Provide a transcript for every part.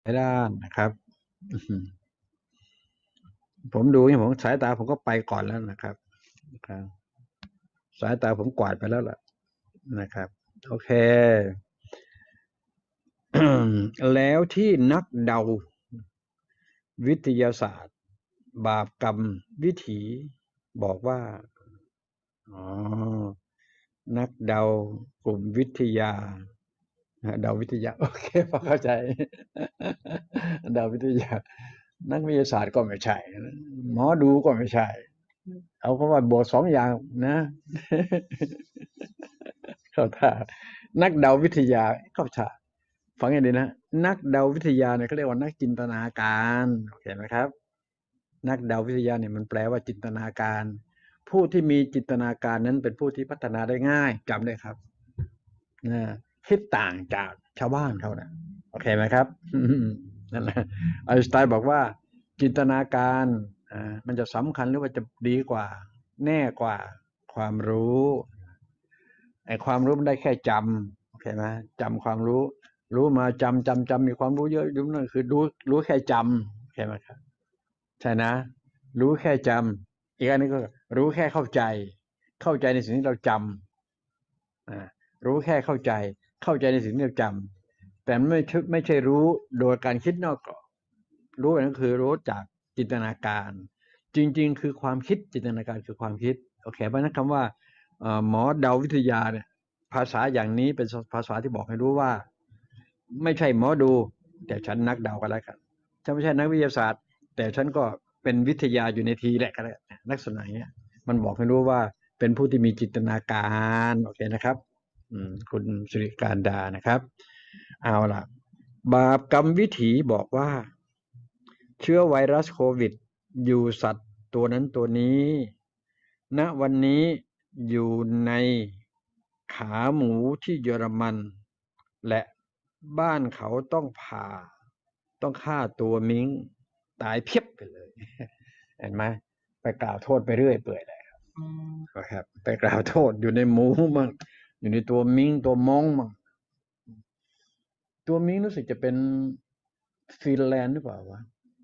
ด้านนะครับผมดูอย่างผมสายตาผมก็ไปก่อนแล้วนะครับสายตาผมกวาดไปแล้วล่ะนะครับโอเคแล้วที่นักเดาวิทยาศาสตร์บาปกรรมวิถีบอกว่าอ๋อนักเดากลุ่มวิทยาเดาวิทยาโอเคพอเข้าใจเดาวิทยานักวิทยาศาสตร์ก็ไม่ใช่หมอดูก็ไม่ใช่เอาเพราะว่าบทสองอย่างนะเข้าท่านักเดาวิทยาเข้าท่าฟังให้ดีนะนักเดาวิทยาเนี่ยเขาเรียกว่านักจินตนาการโอเคไหมครับนักเดาวิทยาเนี่ยมันแปลว่าจินตนาการผู้ที่มีจินตนาการนั้นเป็นผู้ที่พัฒนาได้ง่ายจำได้ครับนะคิดต่างจากชาวบ้านเขานะโอเคไหมครับนั่นแหละไอน์สไตน์บอกว่าจินตนาการมันจะสำคัญหรือว่าจะดีกว่าแน่กว่าความรู้ไอ้ความรู้มันได้แค่จำโอเคไหมจำความรู้รู้มาจำมีความรู้เยอะยุ่งนั่นคือรู้แค่จำโอเคไหมครับใช่นะรู้แค่จำอีกอันนึงก็รู้แค่เข้าใจในสิ่งที่เราจำรู้แค่เข้าใจในสิ่งที่เราจำแต่ไม่ใช่รู้โดยการคิดนอกกรอบรู้นั่นคือรู้จากจินตนาการจริงๆคือความคิดจินตนาการคือความคิดโอเคเพราะนั้นคำว่าหมอเดาวิทยาเนี่ยภาษาอย่างนี้เป็นภาษาที่บอกให้รู้ว่าไม่ใช่หมอดูแต่ฉันนักเดากันแล้วกันฉันไม่ใช่นักวิทยาศาสตร์แต่ฉันก็เป็นวิทยาอยู่ในทีแหละกันแล้วลักษณะเนี้ยมันบอกให้รู้ว่าเป็นผู้ที่มีจินตนาการโอเคนะครับคุณสิริการดานะครับเอาล่ะบาปกรรมวิถีบอกว่าเชื้อไวรัสโควิดอยู่สัตว์ตัวนั้นตัวนี้ณวันนี้อยู่ในขาหมูที่เยอรมันและบ้านเขาต้องต้องฆ่าตัวมิงตายเพียบไปเลยเห็นไหมไปกล่าวโทษไปเรื่อยเปื่อยเลยครับไปกล่าวโทษอยู่ในหมูมั่งอยู่ในตัวมิงตัวมองมั่งตัวมิงรู้สึกจะเป็นฟินแลนด์หรือเปล่าวะ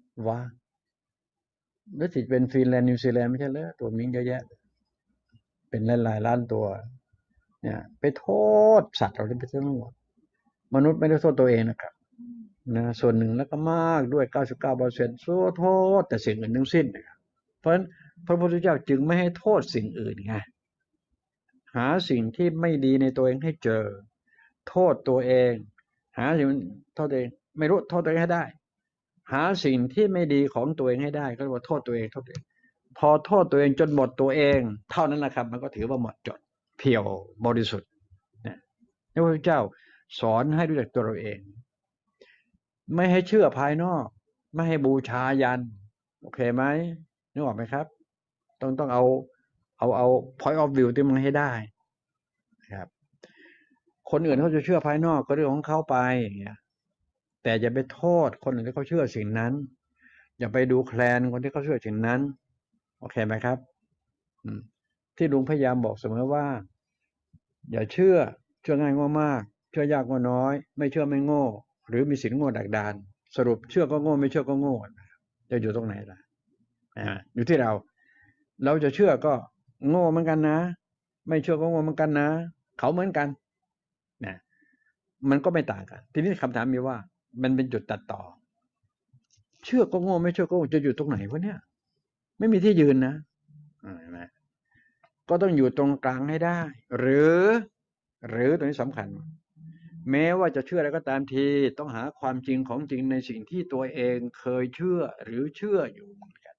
รู้สึกเป็นฟินแลนด์นิวซีแลนด์ไม่ใช่เหรอตัวมิงเยอะแยะเป็นหลายล้านตัวเนี่ยไปโทษสัตว์เราไปทั้งหมดมนุษย์ไม่ได้โทษตัวเองนะครับนะส่วนหนึ่งแล้วก็มากด้วย99%โทษแต่สิ่งอื่นทั้งสิ้นนะครับเพราะฉะนั้นพระพุทธเจ้าจึงไม่ให้โทษสิ่งอื่นไงหาสิ่งที่ไม่ดีในตัวเองให้เจอโทษตัวเองหาสิ่งโทษตัวเองไม่รู้โทษตัวเองให้ได้หาสิ่งที่ไม่ดีของตัวเองให้ได้ก็เรียกว่าโทษตัวเองพอโทษตัวเองจนหมดตัวเองเท่านั้นแหละครับมันก็ถือว่าหมดจดเพียวบริสุทธิ์นะพระพุทธเจ้าสอนให้รู้จักตัวเราเองไม่ให้เชื่อภายนอกไม่ให้บูชายันโอเคไหมนึกออกไหมครับต้องเอา point of view ที่มันให้ได้ครับคนอื่นเขาจะเชื่อภายนอกก็เรื่องของเขาไปอย่างเงี้ยแต่อย่าไปโทษคนอื่นที่เขาเชื่อสิ่งนั้นอย่าไปดูแคลนคนที่เขาเชื่อสิ่งนั้นโอเคไหมครับที่ลุงพยายามบอกเสมอว่าอย่าเชื่อง่ายง่มากเชื่อยากง่น้อยไม่เชื่อไม่โง่หรือมีสินโง่ดักดานสรุปเชื่อก็โง่ไม่เชื่อก็โง่จะอยู่ตรงไหนล่ะอยู่ที่เราจะเชื่อก็โง่เหมือนกันนะไม่เชื่อก็โง่เหมือนกันนะเขาเหมือนกันนะมันก็ไม่ต่างกันทีนี้คำถามมีว่ามันเป็นจุดตัดต่อเชื่อก็โง่ไม่เชื่อก็โง่จะอยู่ตรงไหนวะเนี่ยไม่มีที่ยืนนะเห็นไหมก็ต้องอยู่ตรงกลางให้ได้หรือตัวนี้สำคัญแม้ว่าจะเชื่ออะไรก็ตามทีต้องหาความจริงของจริงในสิ่งที่ตัวเองเคยเชื่อหรือเชื่ออยู่เหมือนกัน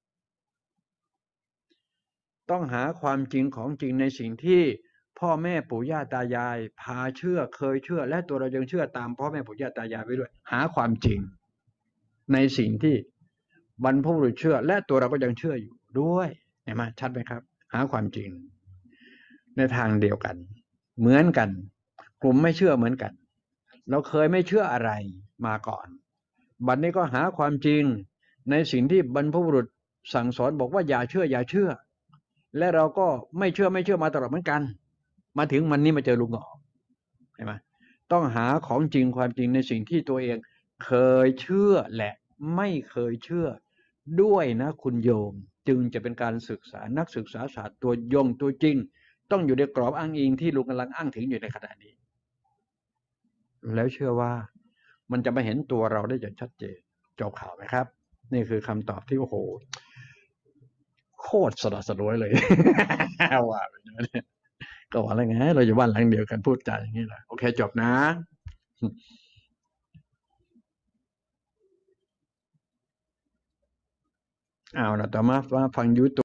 ต้องหาความจริงของจริงในสิ่งที่พ่อแม่ปู่ย่าตายายพาเชื่อเคยเชื่อและตัวเรายังเชื่อตามพ่อแม่ปู่ย่าตายายไปด้วยหาความจริงในสิ่งที่บรรพบุรุษเชื่อและตัวเราก็ยังเชื่ออยู่ด้วยเห็นไหมชัดไหมครับหาความจริงในทางเดียวกันเหมือนกันกลุ่มไม่เชื่อเหมือนกันเราเคยไม่เชื่ออะไรมาก่อนบัดนี้ก็หาความจริงในสิ่งที่บรรพบุรุษสั่งสอนบอกว่าอย่าเชื่อและเราก็ไม่เชื่อมาตลอดเหมือนกันมาถึงวันนี้มาเจอลุงหงอเห็นไหมต้องหาของจริงความจริงในสิ่งที่ตัวเองเคยเชื่อและไม่เคยเชื่อด้วยนะคุณโยมจึงจะเป็นการศึกษานักศึกษาศาสตร์ตัวยงตัวจริงต้องอยู่ในกรอบอ้างอิงที่ลุงกำลังอ้างถึงอยู่ในขณะนี้แล้วเชื่อว่ามันจะมาเห็นตัวเราได้อย่างชัดเจนจบข่าวไหมครับนี่คือคำตอบที่โอ้โหโคตรสละสลวยเลย ว่าไปเนี่ยก็ว่าอะไรไงเราอยู่บ้านหลังเดียวกันพูดจาอย่างนี้แหละโอเคจบนะเอาละต่อมาฟังยูทูบ